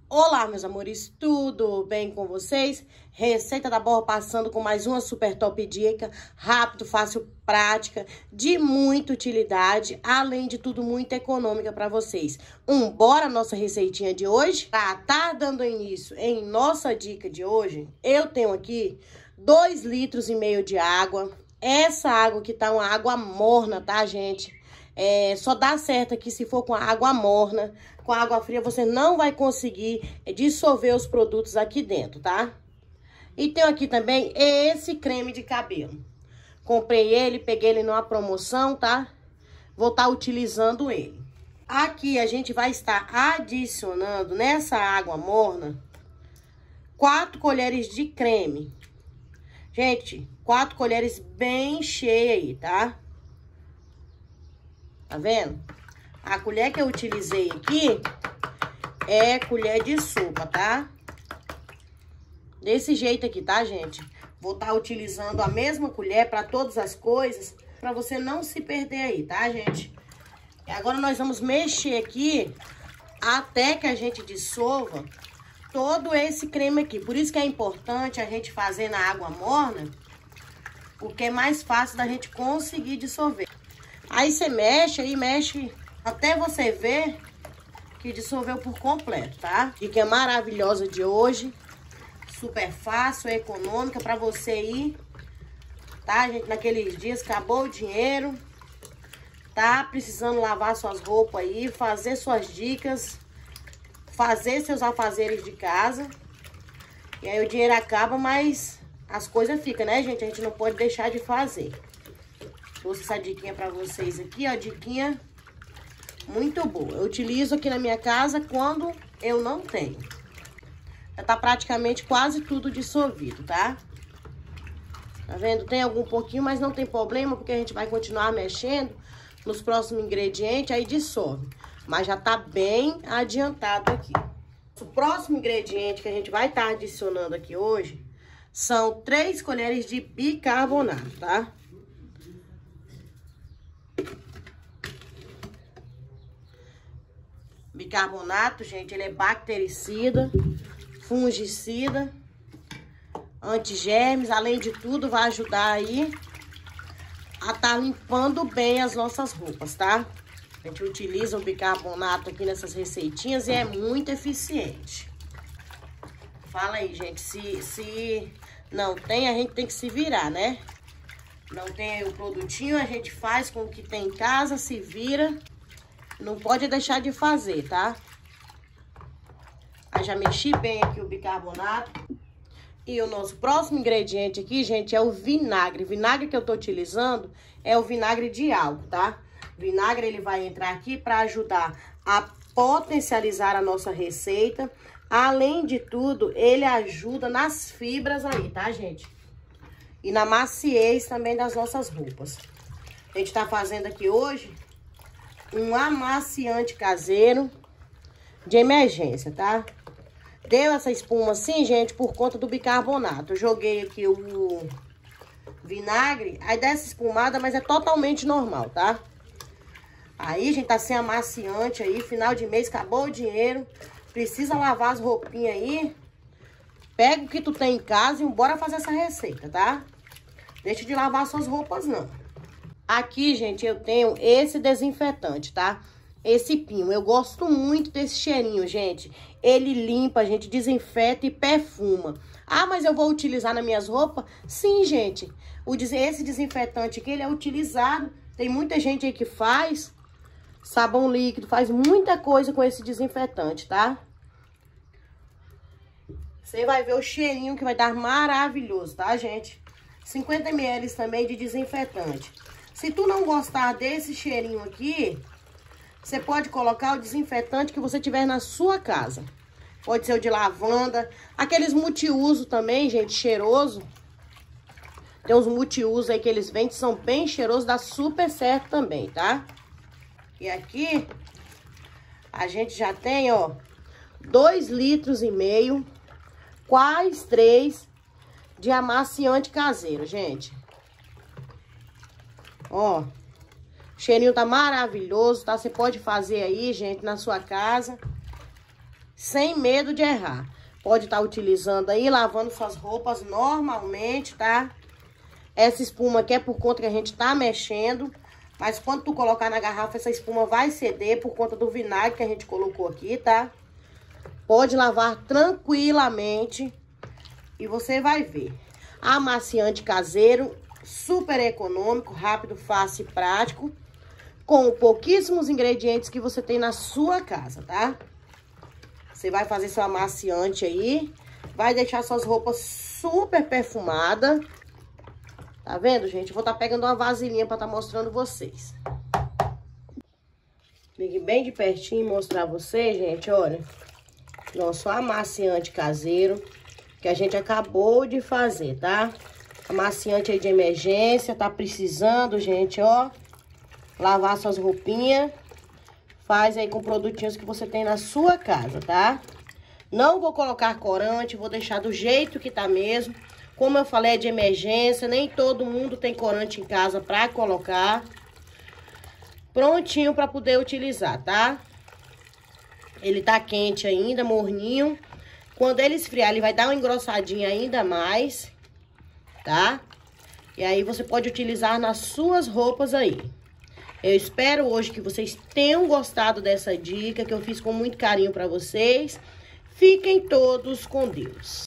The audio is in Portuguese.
Olá, meus amores, tudo bem com vocês? Receita da Borra passando com mais uma super top dica, rápido, fácil, prática, de muita utilidade, além de tudo muito econômica para vocês. Bora nossa receitinha de hoje? Pra tá dando início em nossa dica de hoje, eu tenho aqui 2,5 litros de água. Essa água aqui tá uma água morna, tá, gente? Só dá certo aqui se for com a água morna. Com a água fria você não vai conseguir dissolver os produtos aqui dentro, tá? E tenho aqui também esse creme de cabelo. Comprei ele, peguei ele numa promoção, tá? Vou estar utilizando ele. Aqui a gente vai estar adicionando nessa água morna 4 colheres de creme. Gente, 4 colheres bem cheias aí, tá? Tá vendo? A colher que eu utilizei aqui é colher de sopa, tá? Desse jeito aqui, tá, gente? Vou estar utilizando a mesma colher para todas as coisas, para você não se perder aí, tá, gente? E agora nós vamos mexer aqui até que a gente dissolva todo esse creme aqui. Por isso que é importante a gente fazer na água morna, porque é mais fácil da gente conseguir dissolver. Aí você mexe aí, mexe até você ver que dissolveu por completo, tá? Dica maravilhosa de hoje. Super fácil, econômica pra você ir, tá, gente? Naqueles dias acabou o dinheiro, tá precisando lavar suas roupas aí, fazer suas dicas, fazer seus afazeres de casa. E aí o dinheiro acaba, mas as coisas ficam, né, gente? A gente não pode deixar de fazer. Trouxe essa diquinha pra vocês aqui, ó, diquinha muito boa. Eu utilizo aqui na minha casa quando eu não tenho. Já tá praticamente quase tudo dissolvido, tá? Tá vendo? Tem algum pouquinho, mas não tem problema, porque a gente vai continuar mexendo nos próximos ingredientes, aí dissolve. Mas já tá bem adiantado aqui. O próximo ingrediente que a gente vai estar adicionando aqui hoje são 3 colheres de bicarbonato, tá? Bicarbonato, gente, ele é bactericida, fungicida, antigermes, além de tudo, vai ajudar aí a estar limpando bem as nossas roupas, tá? A gente utiliza o bicarbonato aqui nessas receitinhas e é muito eficiente. Fala aí, gente, se não tem, a gente tem que se virar, né? Não tem o produtinho, a gente faz com o que tem em casa, se vira. Não pode deixar de fazer, tá? Aí já mexi bem aqui o bicarbonato. E o nosso próximo ingrediente aqui, gente, é o vinagre. O vinagre que eu tô utilizando é o vinagre de álcool, tá? O vinagre, ele vai entrar aqui para ajudar a potencializar a nossa receita. Além de tudo, ele ajuda nas fibras aí, tá, gente? E na maciez também das nossas roupas. A gente tá fazendo aqui hoje um amaciante caseiro de emergência, tá? Deu essa espuma assim, gente, por conta do bicarbonato. Eu joguei aqui o vinagre, aí dá essa espumada, mas é totalmente normal, tá? Aí, gente, tá sem amaciante aí, final de mês, acabou o dinheiro, precisa lavar as roupinhas aí. Pega o que tu tem em casa e bora fazer essa receita, tá? Deixa de lavar suas roupas, não. Aqui, gente, eu tenho esse desinfetante, tá? Esse Pinho. Eu gosto muito desse cheirinho, gente. Ele limpa, gente, desinfeta e perfuma. Ah, mas eu vou utilizar nas minhas roupas? Sim, gente. Esse desinfetante aqui, ele é utilizado. Tem muita gente aí que faz sabão líquido, faz muita coisa com esse desinfetante, tá? Você vai ver o cheirinho que vai dar maravilhoso, tá, gente? 50 ml também de desinfetante. Se tu não gostar desse cheirinho aqui, você pode colocar o desinfetante que você tiver na sua casa. Pode ser o de lavanda, aqueles multiuso também, gente, cheiroso. Tem uns multiuso aí que eles vendem, são bem cheirosos, dá super certo também, tá? E aqui, a gente já tem, ó, 2,5 litros, quase 3 de amaciante caseiro, gente. Ó, o cheirinho tá maravilhoso, tá? Você pode fazer aí, gente, na sua casa. sem medo de errar. Pode estar utilizando aí, lavando suas roupas normalmente, tá? Essa espuma aqui é por conta que a gente tá mexendo, mas quando tu colocar na garrafa, essa espuma vai ceder por conta do vinagre que a gente colocou aqui, tá? Pode lavar tranquilamente e você vai ver. Amaciante caseiro, super econômico, rápido, fácil e prático, com pouquíssimos ingredientes que você tem na sua casa, tá? Você vai fazer seu amaciante aí, vai deixar suas roupas super perfumadas. Tá vendo, gente? Eu vou estar pegando uma vasilhinha pra estar mostrando vocês. Fique bem de pertinho e mostrar vocês, gente, olha. Nosso amaciante caseiro, que a gente acabou de fazer, tá? Amaciante aí de emergência, tá precisando, gente, ó. Lavar suas roupinhas. Faz aí com produtinhos que você tem na sua casa, tá? Não vou colocar corante, vou deixar do jeito que tá mesmo. Como eu falei, é de emergência, nem todo mundo tem corante em casa pra colocar. Prontinho pra poder utilizar, tá? Ele tá quente ainda, morninho. Quando ele esfriar, ele vai dar uma engrossadinha ainda mais, tá? E aí você pode utilizar nas suas roupas aí. Eu espero hoje que vocês tenham gostado dessa dica que eu fiz com muito carinho pra vocês. Fiquem todos com Deus.